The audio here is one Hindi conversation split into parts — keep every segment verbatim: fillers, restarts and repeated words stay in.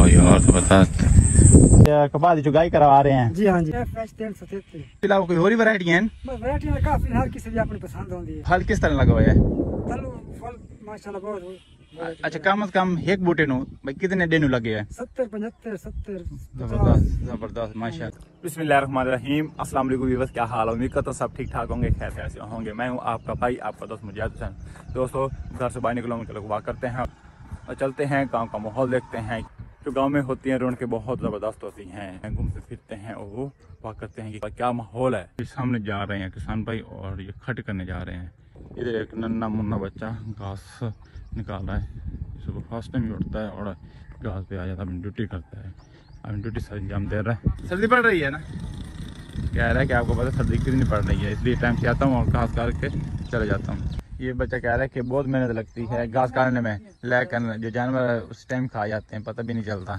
यार जबरदस्त। कपास जो गाय करवा रहे हैं जी हाँ जी फ्रेश तेल सतहत्तर फिलहाल कोई और ही वैरायटी है वैरायटी में काफी हर किसी भी अपनी पसंद होती है। फल किस तरह लगा हुआ है फल फल माशाल्लाह बहुत हो। अच्छा कम से कम एक बूटे नु भाई कितने डेनू लगे हैं सत्तर पचहत्तर सत्तर जबरदस्त जबरदस्त माशाल्लाह। बिस्मिल्लाहिर्रहमानिर्रहीम अस्सलाम वालेकुम व्यूअर्स, क्या हाल है? उम्मीद करता हूं सब ठीक ठाक होंगे, खैर खैर से होंगे। मैं हूं आपका भाई आपका दोस्त मुजाहिद हुसैन। दोस्तों घर से बाहर निकलो चलो वाक करते हैं और चलते हैं गाँव का माहौल देखते हैं। जो गांव में होती हैं रौनकें बहुत ज़बरदस्त होती हैं, घूमते फिरते हैं और वो वाक करते हैं कि क्या माहौल है। सामने जा रहे हैं किसान भाई और ये खट करने जा रहे हैं। इधर एक नन्ना मुन्ना बच्चा घास निकाल रहा है, सुबह फर्स्ट टाइम उठता है और घास पे आ जाता है, अपनी ड्यूटी करता है। अपनी ड्यूटी सर अंजाम दे रहा है। सर्दी पड़ रही है ना, कह रहा है कि आपको पता है सर्दी कितनी पड़ रही है, इसलिए टाइम से आता हूँ और घास काट के चले जाता हूँ। ये बच्चा कह रहा है कि बहुत मेहनत लगती है घास काटने में, लेकिन जो जानवर उस टाइम खा जाते हैं पता भी नहीं चलता।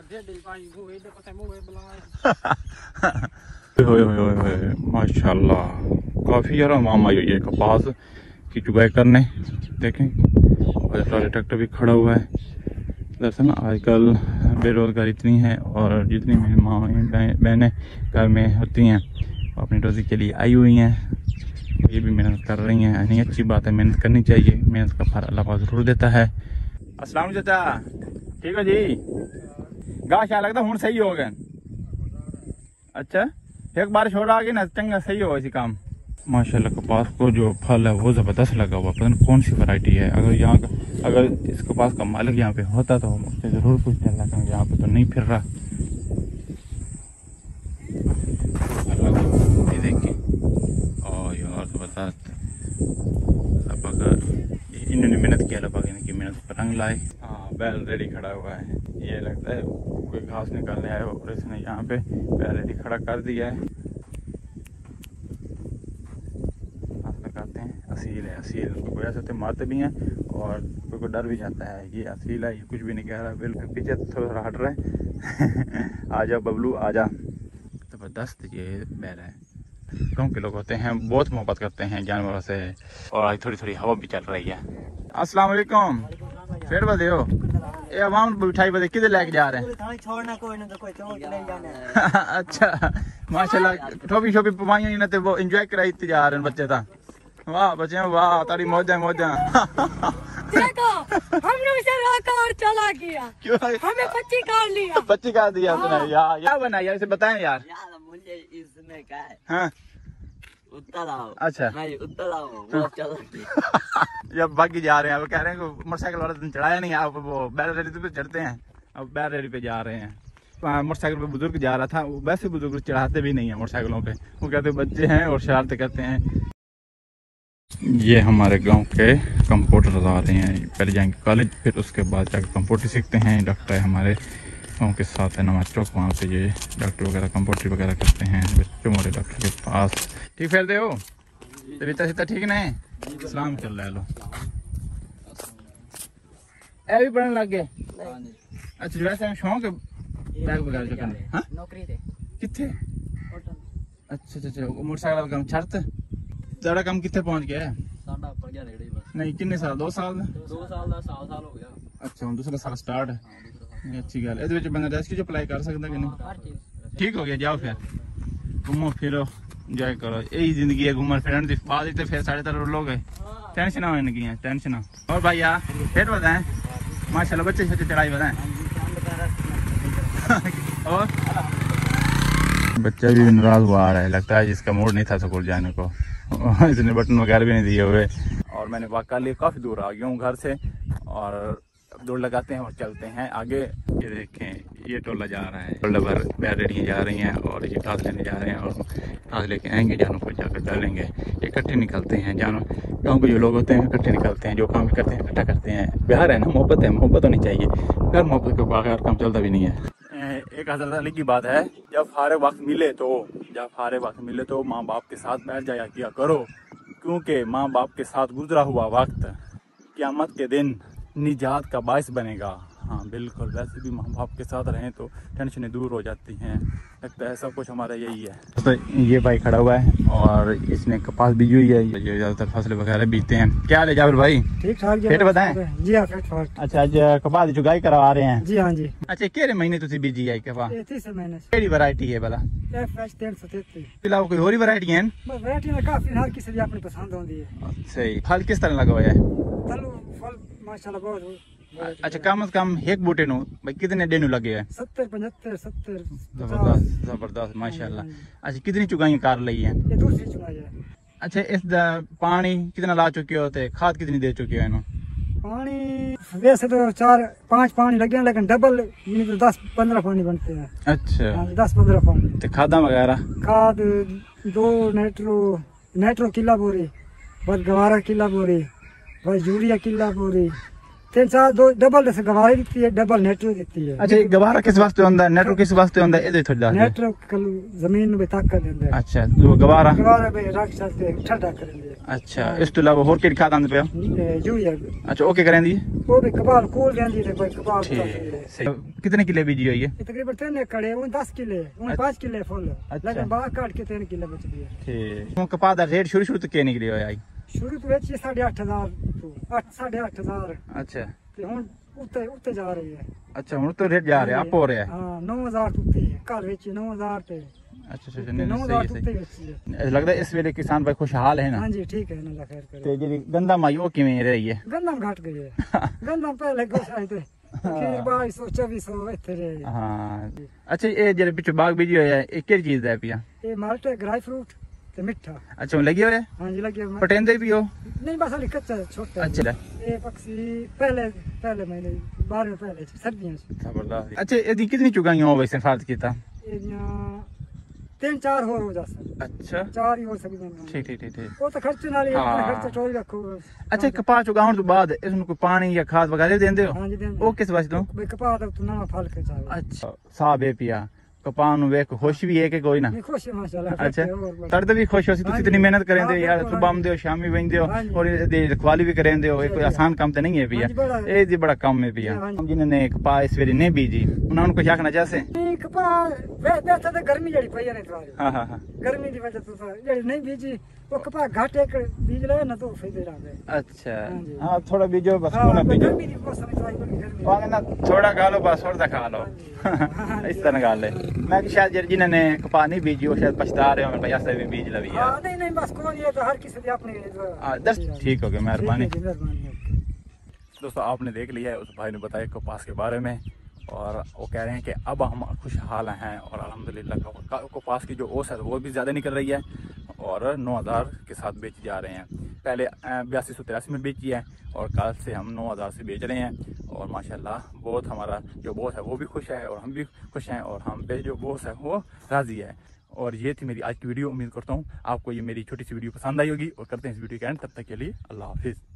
माशाल्लाह काफी यार मामा ये कपास की चुगाई करने देखें, और ट्रैक्टर भी खड़ा हुआ है। दरअसल आजकल बेरोजगारी इतनी है और जितनी माँ बहनें घर में होती हैं अपनी रोजी के लिए आई हुई हैं, ये भी मेहनत कर रही हैं। नहीं अच्छी बात है, मेहनत करनी चाहिए, मेहनत का फल अल्लाह पाक जरूर देता है। अस्सलाम वालेकुम चाचा, ठीक है जी। गाँव क्या लगता हूँ सही हो गए? अच्छा एक बारिश हो रहा है ना चंगा सही हो इसी काम। माशाल्लाह कपास को जो फल है वो ज़बरदस्त लगा हुआ, पता नहीं कौन सी वैरायटी है। अगर यहाँ का अगर इस कपास का मालिक यहाँ पे होता तो मुझसे ज़रूर पूछता, लेकिन यहाँ पे तो नहीं फिर रहा। ये देखिए और यार ज़बरदस्त। अब अगर इन्होंने मेहनत किया लगा इनकी मेहनत पर रंग लाए। हाँ बैल रेडी खड़ा हुआ है, ये लगता है कोई घास निकालने आया और इसने यहाँ पे बैल रेडी खड़ा कर दिया है। असील है, असील कोई ऐसे तो मारते भी हैं और कोई को डर भी जाता है। ये असील है, ये कुछ भी नहीं कह रहा, बिल्कुल पीछे थोड़ा हट रहा है। आजा बबलू आजा। जबरदस्त ये बैल है। गाँव के लोग होते हैं बहुत मोहब्बत करते हैं जानवरों से और आज थोड़ी थोड़ी हवा भी चल रही है। अस्सलाम वालेकुम, फिर बदे हो ये आवाम बिठाई बदे किधर लेके जा रहे हैं? छोड़ना कोई ना कोई छोड़ के नहीं जाना। अच्छा माशाल्लाह टोपी शोपी पवाइयां ना ते वो एंजॉय कराई जा रहे हैं बच्चे ता। वाह बच्चे वाह तारी मौजा मौजा। देखो हमने उसे रोका और चला गया, क्यों हमें पच्ची काट लिया। पच्ची काट दिया उसने यार, क्या बनाया इसे बताएं यार। यार मुझे इसमें क्या है हाँ उत्तर आओ। अच्छा नहीं उत्तर आओ वो चला गया। जब बाकी जा रहे हैं वो कह रहे हैं कि मोटरसाइकिल वाला दिन चढ़ाया नहीं, आप वो बैल रेडी पे चढ़ते हैं, अब बैल रेडी पे जा रहे हैं। मोटरसाइकिल पे बुजुर्ग जा रहा था, वैसे बुजुर्ग चढ़ाते भी नहीं है मोटरसाइकिलों पे, वो कहते बच्चे हैं और शरारतें करते हैं। ये हमारे गांव के कंप्यूटर आ रहे हैं, पहले जाएंगे कॉलेज फिर उसके बाद जाकर कंप्यूटर सीखते हैं। डॉक्टर है हमारे गांव के साथ है नवाज चौक, वहाँ पे ये डॉक्टर वगैरह कंप्यूटर वगैरह करते हैं बच्चों वाले डॉक्टर के पास। ठीक फिर दे हो तरीता सीता ठीक नहीं सलाम चल रहा है। लो ए भी पढ़ने लग गए? अच्छा वैसे शौक है बैग वगैरह जो करने? हाँ नौकरी थे कितने? अच्छा अच्छा अच्छा मोटरसाइकिल वाला काम छड़ते ज्यादा काम कितने पहुंच गया है? साडा ऊपर गया रेडी बस। नहीं कितने साल? दो साल दो साल दा साल साल हो गया। अच्छा हम दूसरा साल स्टार्ट है। नहीं अच्छी गल है। ए बंदा रेस्क्यू जो अप्लाई कर सकता कि नहीं? ठीक हो गया जाओ फिर घूमो फिरो एंजॉय करो, यही जिंदगी है घूमन फिरन की। बाद फिर साढ़े तरह लोग है टेंशन हो इनकी है टेंशन। और भैया फिर बताएं माशाल्लाह बच्चे छोटे चढ़ाई बताएं। और बच्चा भी नाराज हुआ आ रहा है, लगता है जिसका मूड नहीं था स्कूल जाने को, इसने बटन वगैरह भी नहीं दिए हुए। और मैंने वाक कर लिया, काफ़ी दूर आ गया हूँ घर से और दौड़ लगाते हैं और चलते हैं आगे। ये देखें ये टोला जा रहा है, टोला भर बैल रेडियाँ जा रही हैं और ये घास लेने जा रहे हैं और घास लेके आएंगे, जानों को जाकर डालेंगे। ये इकट्ठे निकलते हैं जानों, गाँव के जो लोग होते हैं इकट्ठे निकलते हैं, जो काम भी करते हैं इकट्ठा करते हैं। प्यार है ना, मोहब्बत है, मोहब्बत होनी चाहिए, घर मोहब्बत के बगैर काम चलता भी नहीं है। एक हज़रत अली की बात है, जब फारे वक्त मिले तो जब फारे वक्त मिले तो माँ बाप के साथ बैठ जाया किया करो, क्योंकि माँ बाप के साथ गुजरा हुआ वक्त क़यामत के दिन निजात का बायस बनेगा। हाँ बिल्कुल, वैसे भी माँ बाप के साथ रहें तो टेंशनें दूर हो जाती हैं। लगता है सब कुछ हमारा यही है। तो ये भाई खड़ा हुआ है और इसने कपास बीजी हुई है, ये ज़्यादातर फसल वगैरह बीतते हैं। क्या हाल है जाबिर भाई? ठीक ठाक जी। फिट बताएं? जी हाँ, फिट फाट। अच्छा, आज कपास की चुगाई करवा रहे हैं? जी हाँ जी। अच्छा, केड़े महीने तुसी बीजी है कपास? ये तीसरे महीने से। केड़ी वैरायटी है भला? एफ एच तीन सौ तैंतीस। अलावा कोई और वैरायटी है? बस वैरायटी में काफी हर किसी की अपनी पसंद होती है। सही। फल किस तरह लगा हुआ है? तलू फल माशाल्लाह बहुत हो। अच्छा, कम से कम एक बूटे नु भाई कितने डेनू लगे है? सत्तर पचहत्तर सत्तर जबरदस्त जबरदस्त माशाल्लाह। अच्छा, कितनी चुगाई कार ली है? ये दूसरी चुनाई है। अच्छा, इस द- पानी कितना ला चुके हो ते खाद कितनी दे चुके हो इन्हों? पानी वैसे तो चार पाँच पानी लगे हैं, लेकिन डबल यानी कि दस पंद्रह पानी बनते हैं। अच्छा, हाँ, दस पंद्रह पानी। ते खादा वगैरह? खाद दो नाइट्रो नाइट्रो किला बोरी, बस गवारा किला बोरी, बस यूरिया किला बोरी, तीन चार दो डबल जैसे गवारी देती है, डबल नेट्रो देती है। अच्छा, ये गवारा किस वास्ते होंदा है? नेट्रो किस वास्ते होंदा है? इधर थोड़ी दस दे। नेट्रो कल जमीन में ताकत देता है। अच्छा, तो गवारा? गवारा में रख सकते हैं, ठंडा करेंगे। अच्छा, इस तो अलावा और केड़ी खाद आंदे पे? यूरिया अच्छा, ओके करें दी। वो भी कबाल कोल देंदी है, कोई कबाल ठीक, सही। कितने किले बीजी हुई है? ये तकरीबन तीन एकड़ है, वो दस किले वो पाँच किले फुल, अच्छा। लेकिन बाग काट के तीन किले बच गए। ठीक। तो कपास दा रेट शुरू शुरू तो के निकली होया आई? शुरू तो बेची साढ़े आठ हजार तो आठ साढ़े आठ हजार अच्छा ते हुन उत्ते उत्ते जा रही है। अच्छा, हुन तो रेट जा रहा है, अप हो रहा है। हाँ, नौ हजार उत्ते है, कल बेची नौ हजार पे। अच्छा अच्छा, नहीं नौ नहीं, हजार सही उत्ते है बेची है। सही। लगता है इस वेले किसान भाई खुशहाल है ना? हाँ जी, ठीक है, अल्लाह खैर करे। ते जेडी गंदा माई वो किवें रही है? गंदम घट गई है। गंदम पहले कुछ आए थे, फिर बाईस सौ चौबीस सौ इतने रहे। हाँ। अच्छा, ये जेडे पिछे बाग बीजी होया है, ये केड़ी चीज है पिया? ये माल्टे ड्राई फ्रूट ते मिठा। अच्छा, हुन लगी होया है? हाँ जी, लगे हुए। पटेंदे भी हो? नहीं, बस अभी कच्चा है, छोटा है। अच्छा, ये पक्षी पहले पहले महीने बारह में पहले सर्दियों से। जबरदस्त। अच्छा, एदी कितनी चुगाई हो वैसे फार्ज कीता? ये यहाँ तीन चार हो जा सकते। अच्छा, चार ही हो सकते हैं। ठीक ठीक ठीक ठीक। वो तो खर्चे नाल ही, हाँ। अपना खर्चा टोल रखो। अच्छा, कपास उगाउण तो बाद इसमें कोई पानी या खाद वगैरह देंदे हो? हाँ जी, देंगे। वो किस वास्ते दो? भाई कपा तो तू ना फल के चाहे। अच्छा, साहब है पिया कपान नु वेख खुश भी है कि कोई ना? नहीं, खुश है माशाल्लाह। अच्छा, और बस। तड़ भी खुश हो सी, हाँ तुसी जी। इतनी मेहनत करें दे हाँ, यार, बिल्कुल, सुबह हाँ में दे शामी वेंदे हो हाँ जी। और ये रखवाली भी करें दे हो, ये कोई आसान काम तो नहीं है पिया। हाँ जी, बड़ा है। ये जी बड़ा काम है पिया। हाँ जी। हम जिन्होंने कपास इस वेरी नहीं बीजी उन्होंने कुछ आखना चाहते? नहीं, कपा वे बेहतर तो गर्मी जड़ी पई है नहीं तुम्हारी। हाँ हाँ हाँ। गर्मी की वजह से तो जड़ी नहीं बीजी, वो कपा घाट एक बीज ले ना तो फायदे रहा है। अच्छा, हाँ जी। हाँ थोड़ा बीजो बस, हाँ, ना बीजो गर्मी की मौसम में थोड़ी बड़ी गर्मी। वांगे ना थोड़ा खा लो बस, और खा लो। हाँ जी। इस तरह गाल है। मैं कि शायद जर जिन्होंने कपास नहीं बीजी वो शायद पछता रहे हो, भैया से भी बीज लवी हाँ, यार। नहीं नहीं, बस कौन, ये तो हर किसी की अपनी जो- हाँ, दस ठीक हो गया, मेहरबानी। ठीक है जी, मेहरबानी है। दोस्तों, आपने देख लिया है, उस भाई ने बताया कपास के बारे में और वो कह रहे हैं कि अब हम खुशहाल हैं और अल्हम्दुलिल्लाह कपास की जो ओस है वो भी ज़्यादा निकल रही है और नौ हज़ार के साथ बेची जा रहे हैं। पहले बयासी सौ तिरासी में बेची है और कल से हम नौ हज़ार से बेच रहे हैं और माशाल्लाह बहुत हमारा जो बॉस है वो भी खुश है और हम भी खुश हैं और हम पे जो बॉस है वो राज़ी है। और ये थी मेरी आज की वीडियो। उम्मीद करता हूँ आपको ये मेरी छोटी सी वीडियो पसंद आई होगी और करते हैं इस वीडियो के एंड। तब तक के लिए अल्लाह हाफिज़।